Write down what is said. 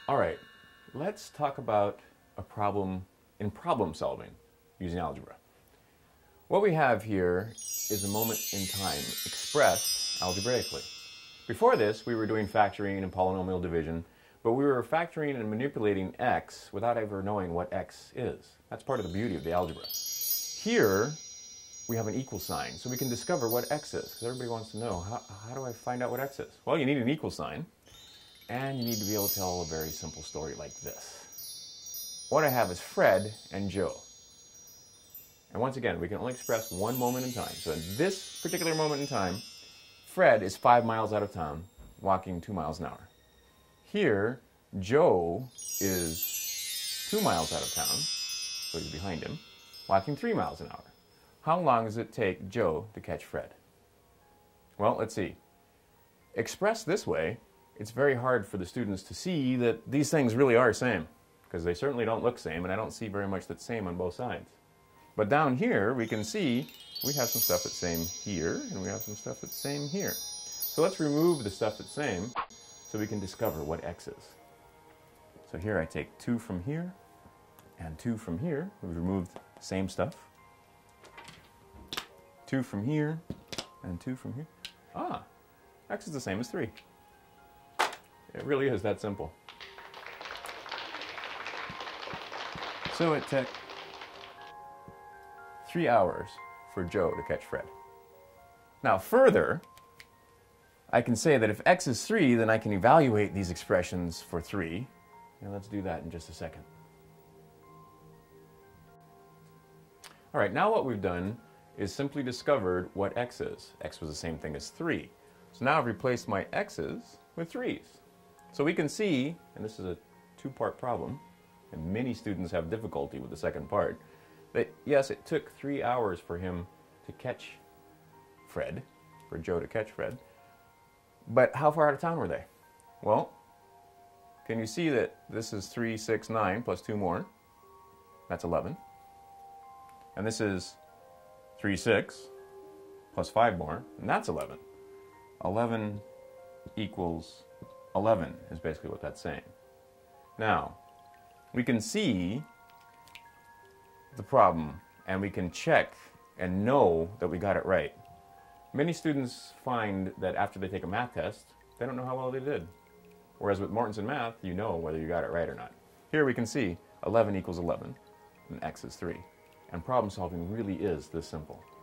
All right, let's talk about a problem in problem solving using algebra. What we have here is a moment in time expressed algebraically. Before this, we were doing factoring and polynomial division, but we were factoring and manipulating x without ever knowing what x is. That's part of the beauty of the algebra. Here, we have an equal sign, so we can discover what x is, because everybody wants to know, how do I find out what x is? Well, you need an equal sign, and you need to be able to tell a very simple story like this. What I have is Fred and Joe. And once again, we can only express one moment in time. So in this particular moment in time, Fred is 5 miles out of town, walking 2 miles an hour. Here, Joe is 2 miles out of town, so he's behind him, walking 3 miles an hour. How long does it take Joe to catch Fred? Well, let's see. Expressed this way, it's very hard for the students to see that these things really are same, because they certainly don't look same, and I don't see very much that's same on both sides. But down here, we can see we have some stuff that's same here, and we have some stuff that's same here. So let's remove the stuff that's same so we can discover what x is. So here I take 2 from here and 2 from here. We've removed the same stuff. 2 from here and 2 from here. Ah, x is the same as 3. It really is that simple. So it took 3 hours for Joe to catch Fred. Now further, I can say that if x is 3, then I can evaluate these expressions for 3. And let's do that in just a second. All right, now what we've done is simply discovered what x is. X was the same thing as 3. So now I've replaced my x's with 3's. So we can see, and this is a 2-part problem, and many students have difficulty with the second part, that yes, it took 3 hours for him to catch Fred, for Joe to catch Fred, but how far out of town were they? Well, can you see that this is 3, 6, 9 plus 2 more? That's 11. And this is 3, 6 plus 5 more, and that's 11. 11 equals 11 is basically what that's saying. Now, we can see the problem, and we can check and know that we got it right. Many students find that after they take a math test, they don't know how well they did. Whereas with Mortensen Math, you know whether you got it right or not. Here we can see 11 equals 11, and x is 3. And problem solving really is this simple.